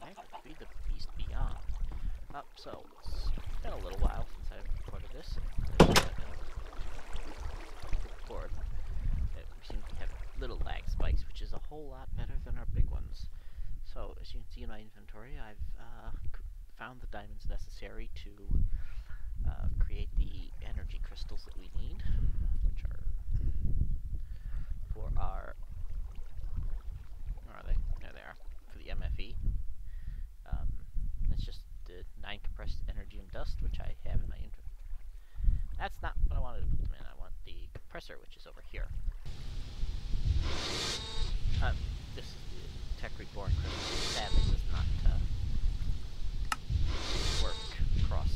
back to Feed the Beast Beyond. So, it's been a little while since I've recorded this. Record. We seem to have little lag spikes, which is a whole lot better than our big ones. So, as you can see in my inventory, I've found the diamonds necessary to create the energy crystals that we need, which are for our... Where are they? There they are. For the MFE. It's just the 9 compressed energy and dust, which I have in my inventory. That's not what I wanted to put them in. I want the compressor, which is over here. This is the Tech Reborn crystal. Sadly, does not work across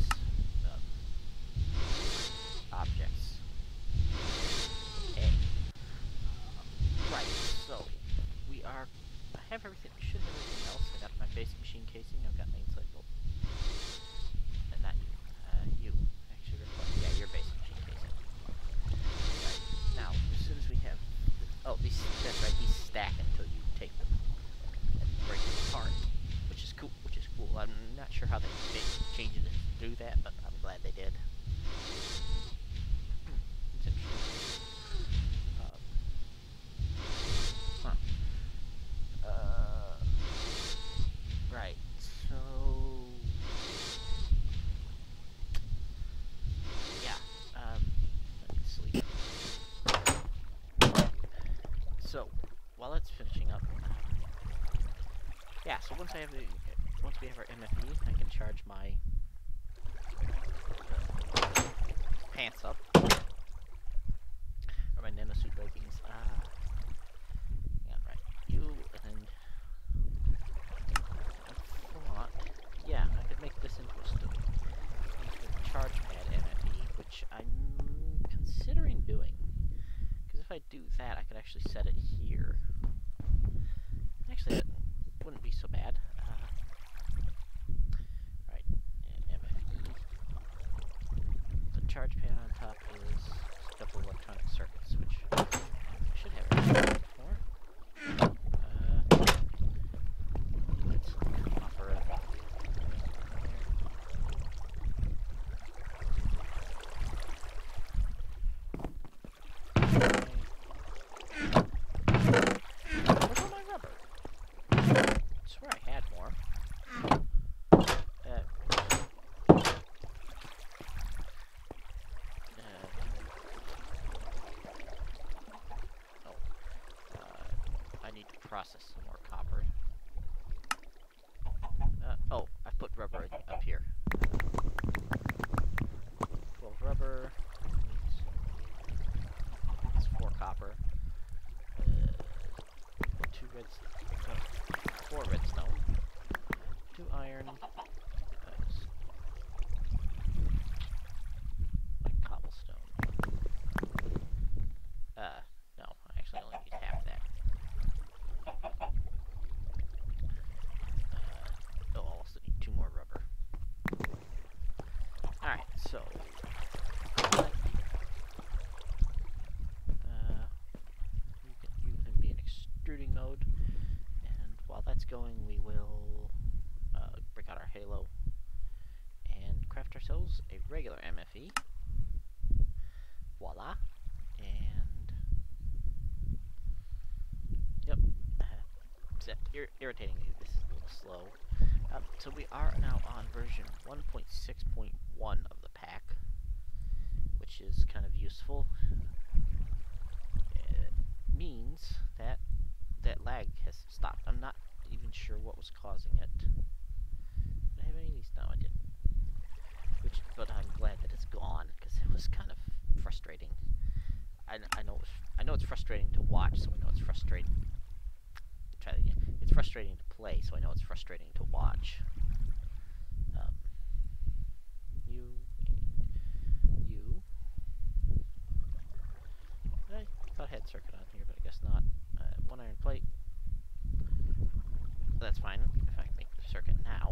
objects. Okay. Right, so we are... I have everything, should have everything else. I got my basic machine casing, I've got main cycle. Not you. You. Actually, yeah, your basic machine casing. Right, now, as soon as we have... Oh, these, that's right, these stack until you take them and break them apart. Which is cool, I'm not sure how they changed it to do that, but I'm glad they did. It's interesting. Right, so... Yeah, let me sleep. So, while that's finishing up... Yeah, so once we have our MFE, I can charge my pants up. Or my nanosuit leggings. Yeah, right. You, and then... Yeah, I could make this into a charge pad MFE, which I'm considering doing. Because if I do that, I could actually set it here. Actually, that wouldn't be so bad. Right, and MFE. The charge pad on top is a couple of electronic circuits, which I should have everything for. Let's copper. Where's all my rubber? I swear I had more. I need to process some more copper. Oh, I put rubber up here. 12 rubber. It's 4 copper. 4 redstone. 2 iron. Like cobblestone. No, I actually only need half that. I'll also need 2 more rubber. Alright, so... you can be in extruding mode. And while that's going, we will break out our halo and craft ourselves a regular MFE. Voila. And... Yep. Irritating me, this is a little slow. So we are now on version 1.6.1 of the pack, which is kind of useful. It means that lag has stopped. I'm not even sure what was causing it. Did I have any of these? No, I didn't. But I'm glad that it's gone, because it was kind of frustrating. I know it's frustrating to watch, so I know it's frustrating. Try that again. It's frustrating to play, so I know it's frustrating to watch. I thought I had circuit on here, but I guess not. 1 iron plate. That's fine. If I can make the circuit now,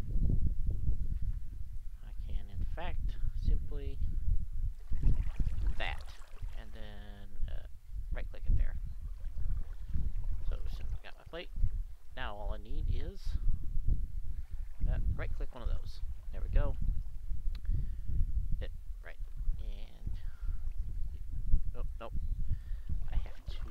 I can, in fact, simply that, and then right-click it there. So, simply got my plate. Now all I need is right click one of those. There we go. Right. And oh no. I have to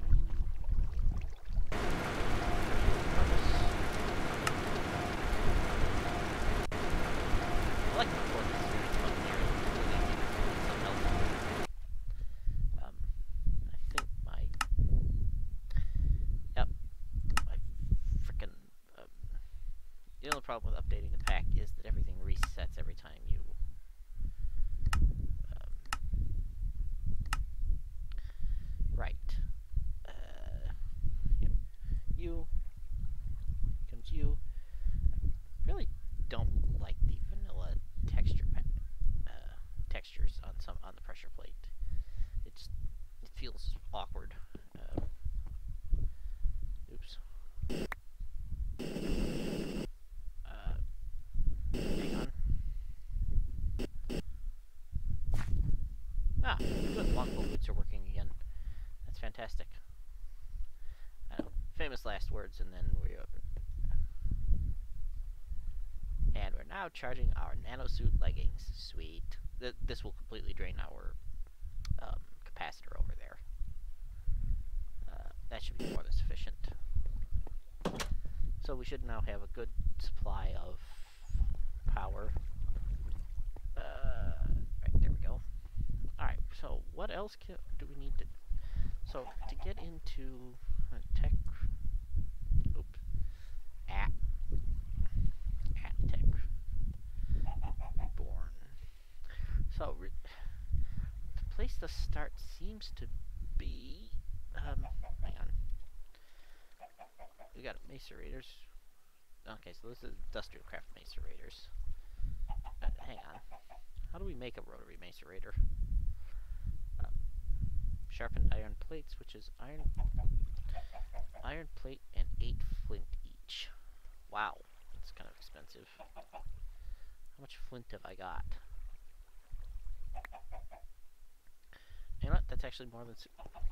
I like to record this series up here something else. I think my frickin' the only problem with updating the pack is that everything resets every time you right. You comes you. I really don't like the vanilla textures on the pressure plate. It feels awkward. Oops. Hang on. Ah, good. Longbow boots are working again. That's fantastic. Famous last words, and then and we're now charging our nanosuit leggings. Sweet. This will completely drain our capacitor over there. That should be more than sufficient. So we should now have a good supply of power. Right, there we go. Alright, so what else do we need to... So, to get into tech... Oops. At tech... Born. So, the place to start seems to be... hang on. We got macerators. Okay, so this is industrial craft macerators. Hang on. How do we make a rotary macerator? Sharpened iron plates, which is iron plate and 8 flint each. Wow, that's kind of expensive. How much flint have I got? You know what? That's actually more than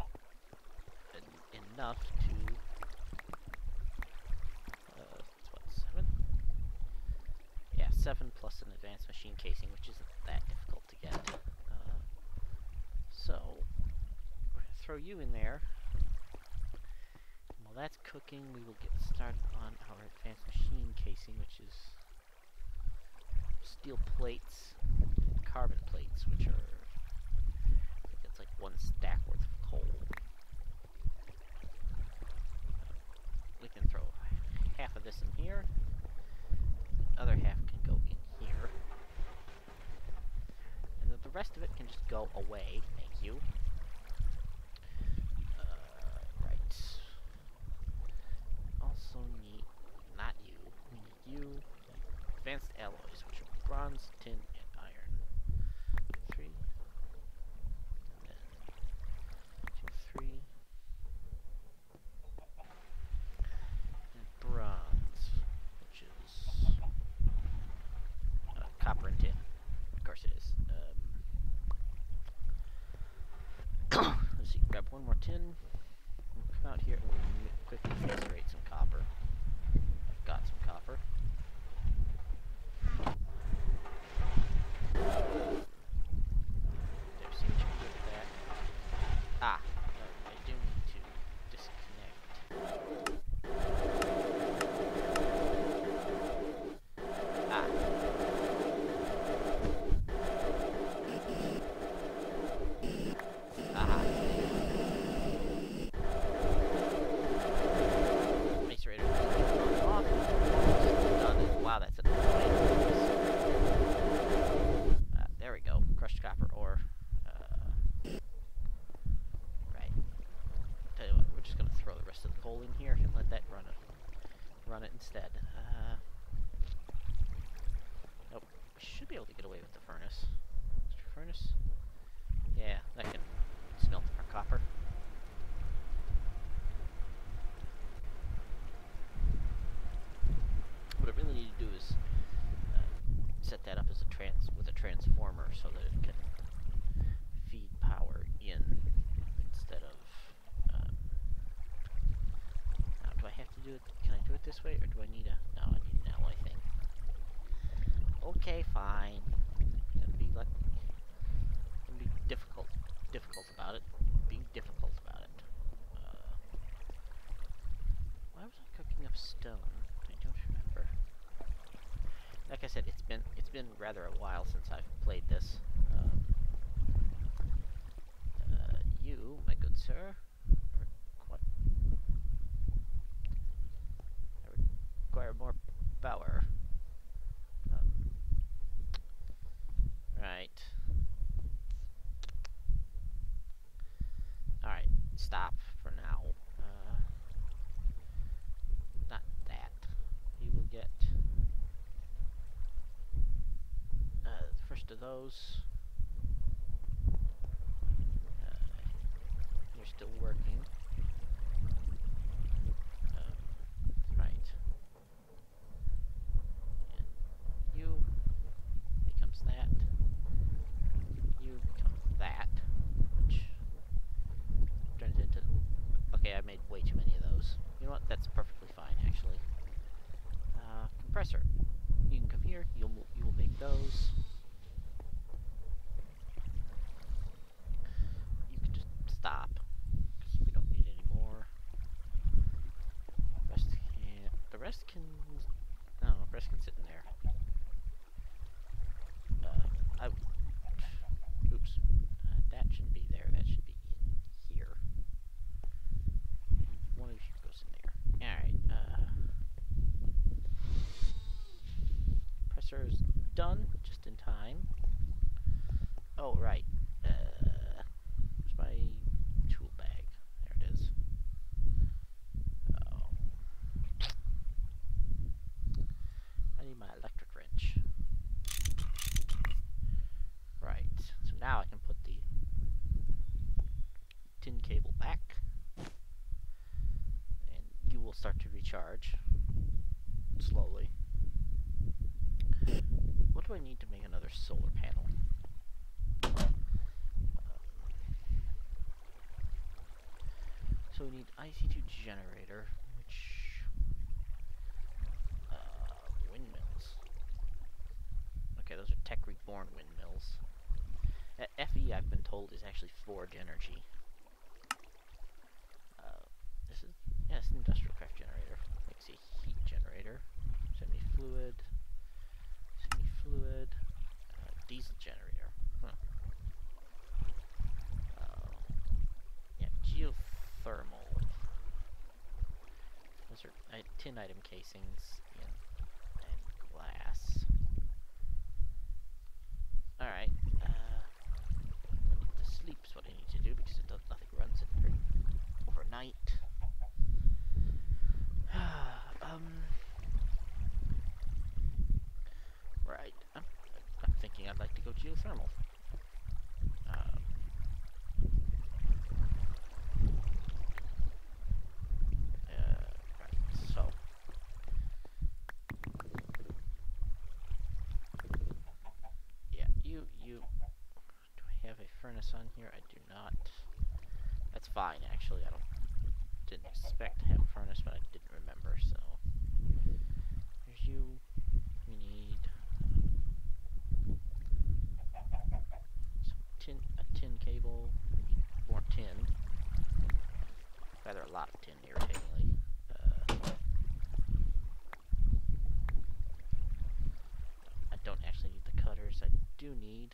enough to. It's what, 7? Yeah, 7 plus an advanced machine casing, which isn't that difficult to get. So we're gonna throw you in there. And while that's cooking, we will get started on our advanced machine casing, which is steel plates and carbon plates, which are, I think that's like 1 stack worth of coal. We can throw half of this in here. Other half can go in here. And then the rest of it can just go away. Thank you. Right. Also need, not you, we need you. Advanced alloys, which are bronze, tin, and iron. 3. And then 2, 3. And bronze, which is copper and tin. Of course it is. Let's see, grab 1 more tin. We'll come out here and we'll quickly macerate some copper. I've got some copper. There, see what you can do with that. Ah, I do need to disconnect. Ah. Aha. Macerator off. Done. Wow, that's annoying. There we go. Crushed copper ore. Right. Tell you what, we're just gonna throw the rest of the coal in here and let that run it instead. Nope. We should be able to get away with the furnace. Furnace? Yeah, that can smelt our copper. What I really need to do is set that up as with a transformer so that it can feed power in instead of. Now, do I have to do it? Can I do it this way, or do I need a? No, I need an alloy thing. Okay, fine. Gonna be like, gonna be difficult about it. Being difficult about it. Why was I cooking up stone? I don't remember. Like I said, it's been rather a while since I've played this. You, my good sir, require more power. Right. Alright, stop for now. Not that. You will get the first of those. You're still working. Right. And you becomes that. You becomes that. Which turns into... Okay, I made way too many of those. You know what? That's perfectly fine, actually. Compressor. You can come here. You will make those. You can just stop, because we don't need any more. The rest can... No, the rest can sit in there. Oops. That shouldn't be there. That should be in here. One of you goes in there. Alright, Presser's done, just in time. Oh, right. Where's my tool bag? There it is. Oh. I need my electric wrench. Right. So now I can put the tin cable back. And you will start to recharge. Slowly. What do I need to make another solar panel? So we need IC2 generator, which... windmills. Okay, those are tech reborn windmills. FE, I've been told, is actually forge energy. This is... Yeah, it's an industrial craft generator. Makes a heat generator. Semi-fluid. Semi-fluid. Diesel generator. Huh. Yeah, geothermal. Those are tin item casings and glass. Alright. To sleep's what I need to do because nothing runs it overnight. Right. I'm thinking I'd like to go geothermal. Right, so. Yeah, you, do I have a furnace on here? I do not. That's fine, actually. Didn't expect to have a furnace, but I didn't remember, so. Here's you. We need a tin cable, more tin. Rather a lot of tin, irritatingly. I don't actually need the cutters. I do need...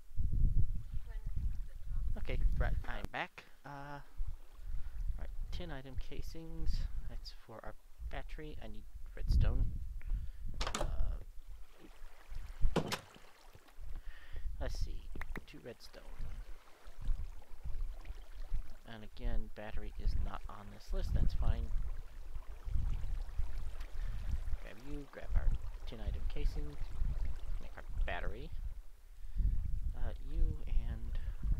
Okay, right, I'm back. Right, tin item casings. That's for our battery. I need redstone. Let's see, 2 redstone. And again, battery is not on this list, that's fine. Grab you, grab our tin item casing, make our battery. You and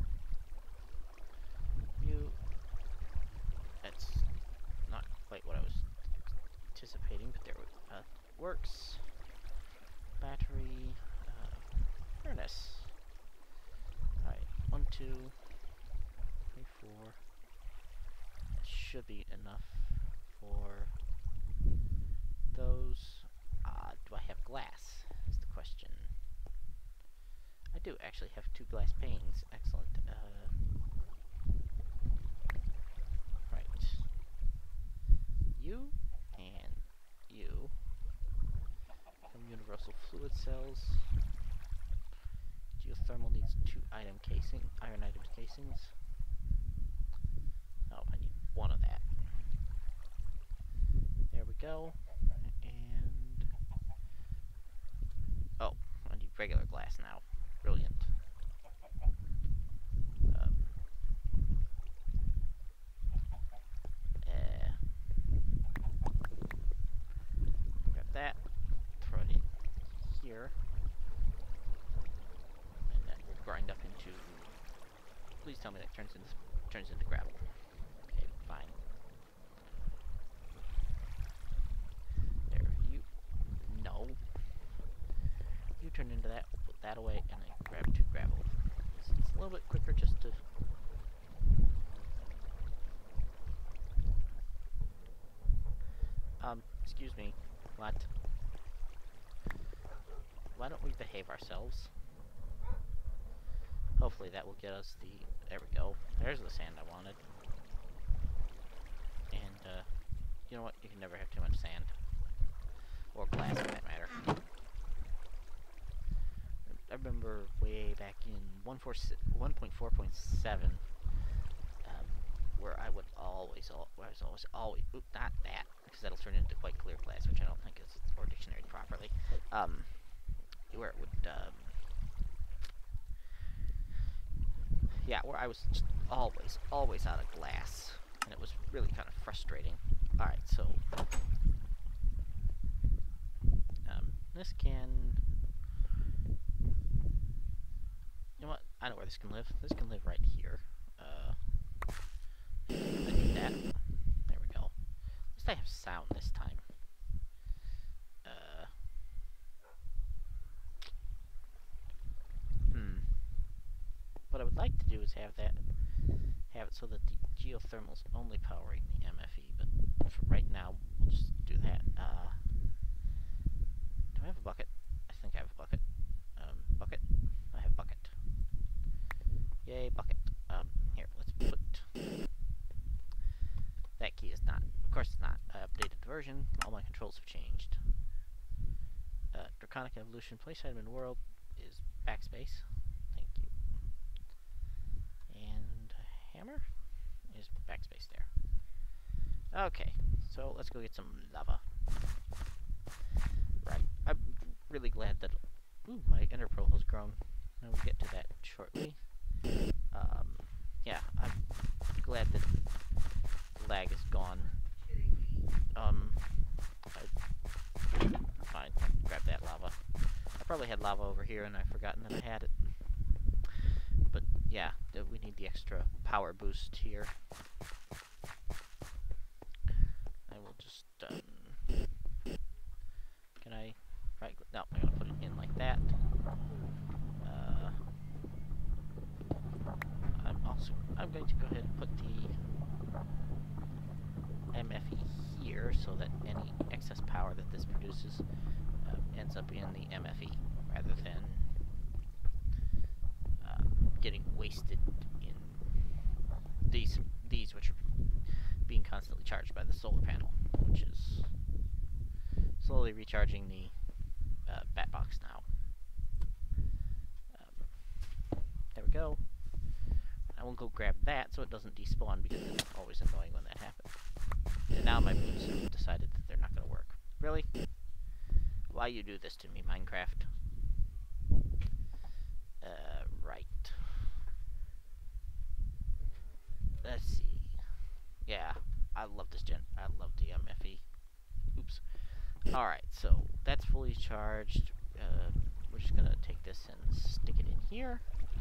you. That's not quite what I was anticipating, but there works. Battery, furnace. Alright, 1, 2, 3, 4. That should be enough for those. Do I have glass? Is the question. do actually have 2 glass panes. Excellent. Right. You and you. Some universal fluid cells. Geothermal needs 2 iron item casings. Oh, I need 1 of that. There we go. And oh, I need regular glass now. Brilliant. Grab that. Throw it in here. And that will grind up into. Please tell me that turns into gravel. Okay, fine. There, you. No. You turn into that. We'll put that away, and then grab 2 gravel. It's a little bit quicker just to. Excuse me. What? Why don't we behave ourselves? Hopefully that will get us the... There we go. There's the sand I wanted. And, you know what? You can never have too much sand. Or glass, for that matter. I remember way back in 1.4.7, where I was always, oop, not that, because that'll turn into quite clear glass, which I don't think is, or dictionary properly, where it would, yeah, where I was just always out of glass, and it was really kind of frustrating. Alright, so, this can, you know what, I know where this can live. This can live right here. I need that. There we go. At least I have sound this time. What I would like to do is have it so that the geothermal's only powering the MFE, but for right now, we'll just do that. Do I have a bucket? I think I have a bucket. Bucket? I have bucket. Yay, bucket. Here, let's put... That key is not... Of course it's not. I updated the version. All my controls have changed. Draconic Evolution. Place item in world is backspace. Thank you. And hammer is backspace there. Okay, so let's go get some lava. Right. I'm really glad that... Ooh, my ender pearl has grown. And we'll get to that shortly. Yeah, I'm glad that lag is gone. Fine, grab that lava. I probably had lava over here and I've forgotten that I had it. But yeah, we need the extra power boost here. I will just, can I, right, no, I'm gonna put it in like that. I'm going to go ahead and put the MFE here so that any excess power that this produces ends up in the MFE rather than getting wasted in these which are being constantly charged by the solar panel, which is slowly recharging the bat box now. There we go. I will go grab that so it doesn't despawn because it's always annoying when that happens. And now my boots have decided that they're not going to work. Really? Why you do this to me, Minecraft? Right. Let's see. Yeah, I love this gen. I love the MFE. Oops. Alright, so that's fully charged. We're just going to take this and stick it in here.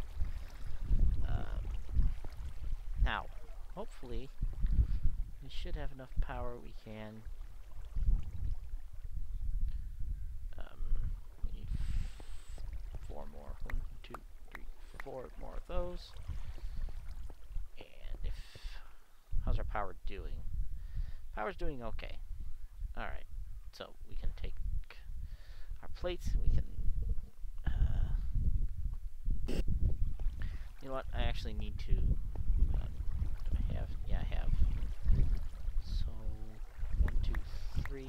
Now, hopefully, we should have enough power we can... we need 4 more. 1, 2, 3, 4 more of those. And if... How's our power doing? Power's doing okay. Alright, so we can take our plates and we can... You know what? I actually need to. Do I have? Yeah, I have. So 1, 2, 3.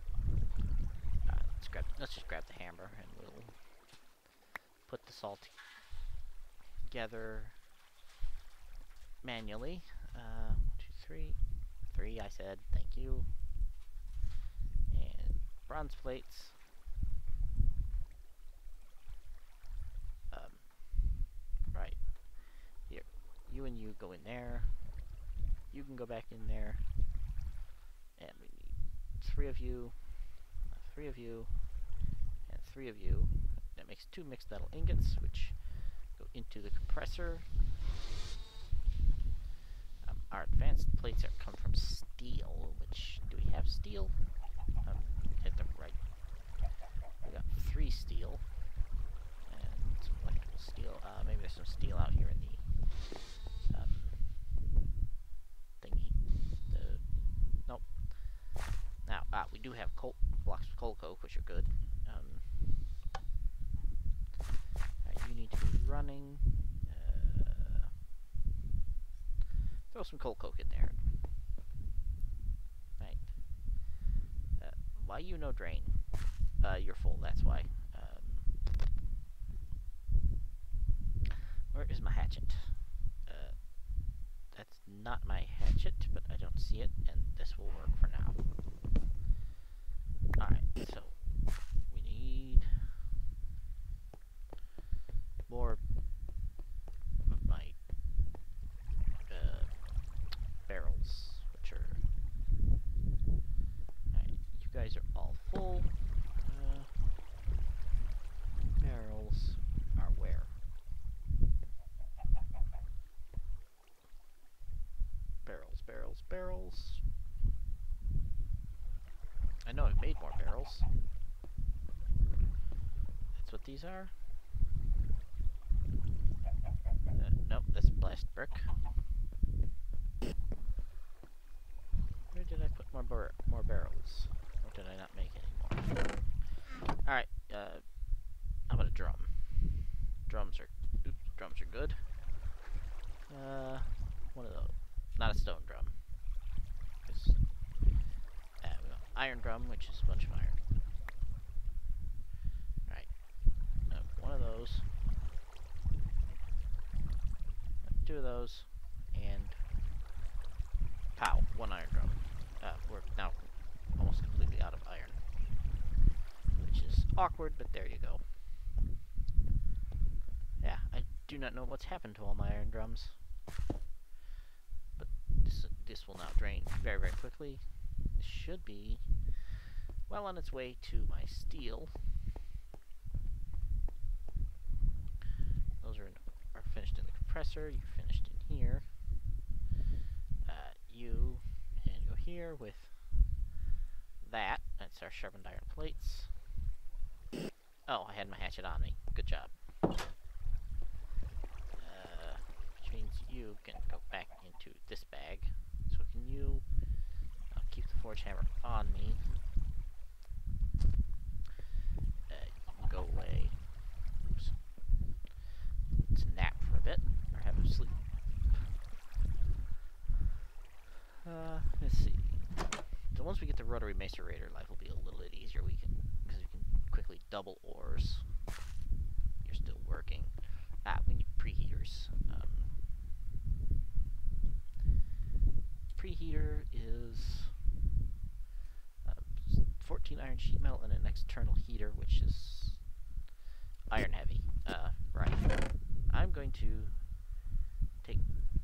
Let's just grab the hammer and we'll put this all together manually. 1, 2, 3. 3, I said. Thank you. And bronze plates. Right. Here. You and you go in there. You can go back in there. And we need 3 of you. 3 of you. And 3 of you. That makes 2 mixed metal ingots, which go into the compressor. Our advanced plates come from steel, which, do we have steel? Hit the right. We got 3 steel. And some electrical steel. Maybe there's some steel out here in the thingy. Nope. Now, we do have blocks of coal coke, which are good. Alright, you need to be running. Throw some coal coke in there. Right. Why you no drain? You're full, that's why. Where is my hatchet? That's not my hatchet, but I don't see it, and this will work for now. Alright, so we need more of my barrels, which are... Alright, you guys are all full. Barrels are where? Barrels, barrels, barrels. I know I've made more barrels. That's what these are. Nope, that's blast brick. Where did I put more barrels? Or did I not make any more? Alright, how about a drum? Drums are good. One of those. Not a stone drum. We got iron drum, which is a bunch of iron. Alright. One of those. 2 of those. And pow, 1 iron drum. We're now almost completely out of iron. Which is awkward, but there you go. Yeah, I do not know what's happened to all my iron drums. But this will now drain very, very quickly. This should be well on its way to my steel. Those are finished in the compressor. You finished in here. You and go here with that. That's our sharpened iron plates. Oh, I had my hatchet on me. Good job. Which means you can go back into this bag. So can you... I'll keep the forge hammer on me. You can go away. Oops. Let's nap for a bit. Or have a sleep. Let's see. So once we get the rotary macerator, life will be a little bit easier. Because we can quickly double ores. You're still working. We need preheaters. Preheater is 14 iron sheet metal and an external heater, which is iron heavy. Right. I'm going to take...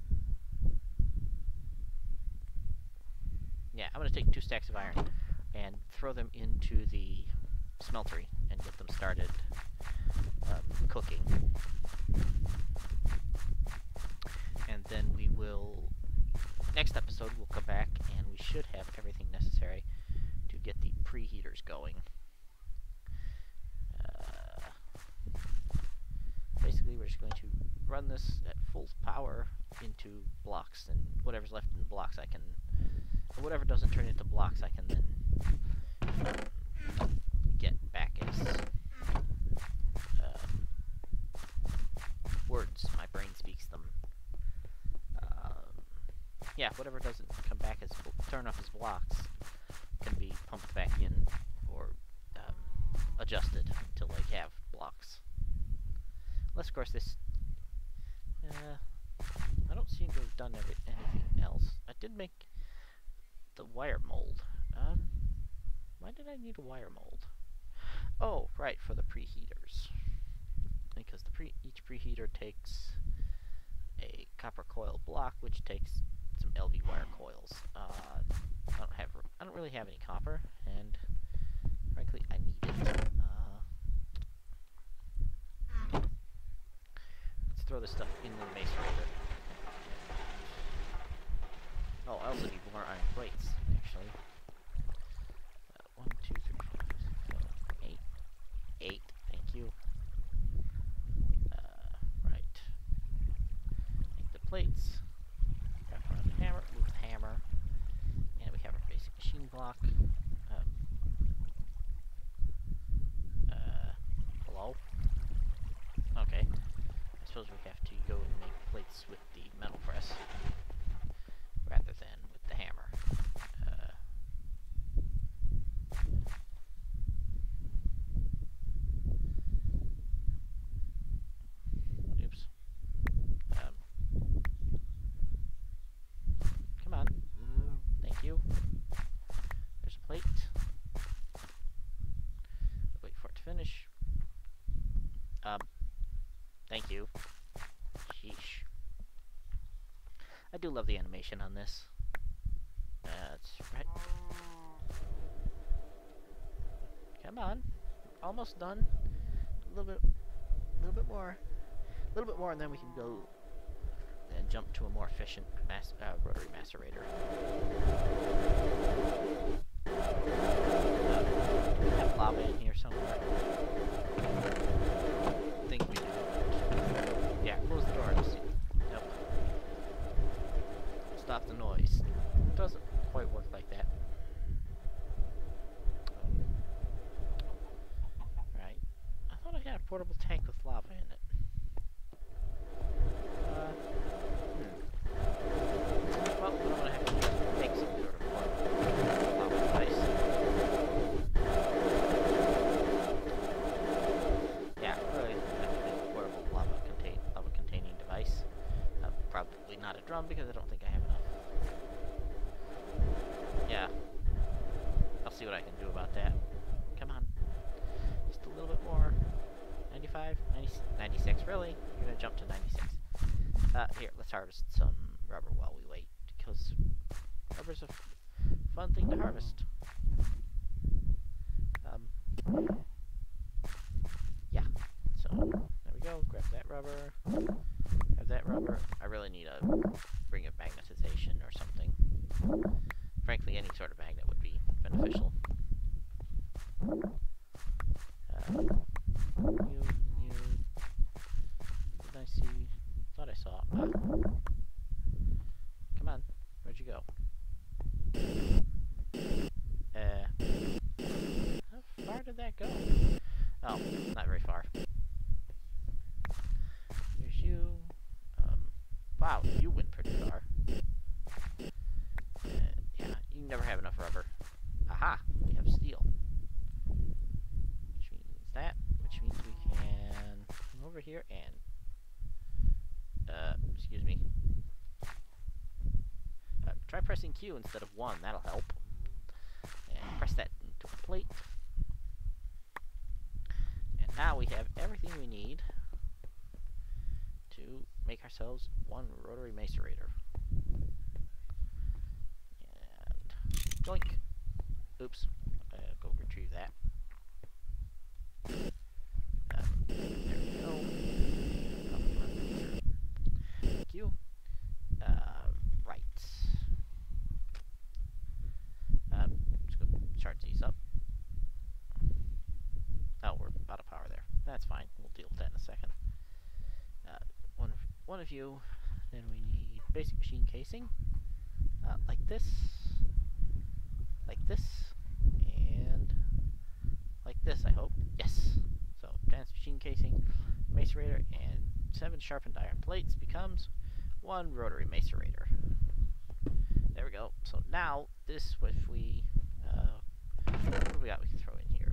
Yeah, I'm going to take 2 stacks of iron and throw them into the smeltery and get them started cooking. And then we will... Next episode, we'll come back and we should have everything necessary to get the preheaters going. Basically, we're just going to run this at full power into blocks, and whatever's left in the blocks I can... Whatever doesn't turn into blocks I can then get back as words. My brain speaks yeah, whatever doesn't come back as turn off as blocks can be pumped back in or adjusted to like have blocks. Unless of course this I don't seem to have done anything else. I did make the wire mold. Why did I need a wire mold? Oh, right, for the preheaters. Because each preheater takes a copper coil block, which takes some LV wire coils. I don't really have any copper, and frankly, I need it. Let's throw this stuff in the macerator. Oh, I also need more iron plates, actually. 1, 2, 3, 4, 5, 6, 7, 8. 8, thank you. Right. Make the plates. Wrap around the hammer, move the hammer. And we have our basic machine block. Hello? Okay. I suppose we have to go and make plates with the metal press rather than with the hammer. Oops. Come on. Thank you. There's a plate. Wait for it to finish. Thank you. Sheesh. I do love the animation on this. That's right. Come on. Almost done. A little bit more. A little bit more, and then we can go and jump to a more efficient rotary macerator. Have lava in here somewhere. I think we do. Yeah, close the door. Nope. Stop the noise. It doesn't quite work like that. Right. I thought I had a portable tank with lava in it. Well, I'm gonna have to make some sort of portable lava device. Yeah, really have to make a portable lava containing device. Probably not a drum because I don't think I have enough. Yeah. I'll see what I can do about that. Come on. Just a little bit more. 95? 96, really? You're gonna jump to 96. Here, let's harvest some rubber while we wait, because rubber's a fun thing to harvest. Yeah. So, there we go. Grab that rubber. Have that rubber. I really need a ring of magnetization or something. Frankly, any sort of magnet would be beneficial. You. Did I see? Thought I saw. Come on. Where'd you go? How far did that go? Oh, not very far. Here's you. Wow, you went pretty far. Yeah, you never have enough rubber. Aha! We have steel. Which means we can come over here and excuse me. Try pressing Q instead of 1, that'll help. And press that into a plate. And now we have everything we need to make ourselves one rotary macerator. And joink. Oops. Go retrieve that. There we go. Thank you. Right. Let's go charge these up. Oh, we're out of power there. That's fine. We'll deal with that in a second. One of you. Then we need basic machine casing. Like this. Like this. And like this, I hope. Yes. So, advanced machine casing, macerator, and 7 sharpened iron plates becomes 1 rotary macerator. go. So now, this, if we, what do we got we can throw in here?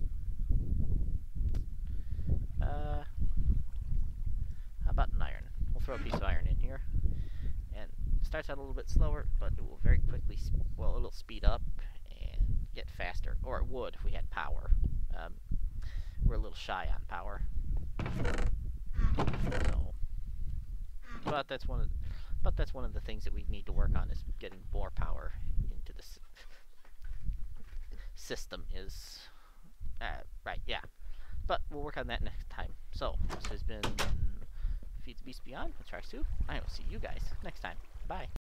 How about an iron? We'll throw a piece of iron in here. And it starts out a little bit slower, but it will very quickly, well, it'll speed up and get faster. Or it would if we had power. We're a little shy on power. So, but that's one of the things that we need to work on, is getting more power into the system. Is right, yeah. But we'll work on that next time. So this has been FTB Beyond with Sharks 2. I will see you guys next time. Bye.